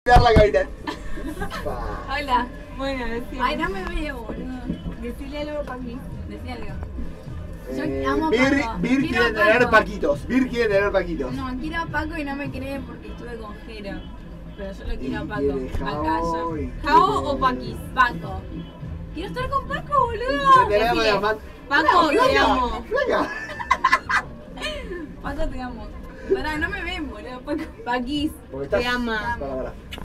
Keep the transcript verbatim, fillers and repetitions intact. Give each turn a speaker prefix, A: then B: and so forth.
A: tirar la cabina.
B: Hola. Bueno, decime.
C: Ay, no me veo, boludo.
B: Decile algo, Paqui.
C: Decí algo.
A: Eh,
C: Yo amo a
A: Bir,
C: Paco.
A: Bir
C: Quiero
A: quiere
C: a
A: tener
C: Paco.
A: paquitos. Bir quiere tener paquitos.
C: No, quiero a Paco y no me cree porque estuve con Jero. Pero yo lo quiero a
A: Y
C: Paco.
A: quiere
C: Acá
A: Jao,
C: ya.
A: y
B: ¿Jao
A: quiere-
B: o Paquis?
C: Paco. Quiero estar con Paco,
A: Y
C: boludo.
A: quiere tener
C: Decile,
A: las man-
B: Paco, te
A: Flaca,
B: amo.
A: flaca.
C: Paco, te amo. Pará, no me ven, boludo. Paco.
B: Paquis,
A: Porque estás-
B: te ama.
A: Pará, pará.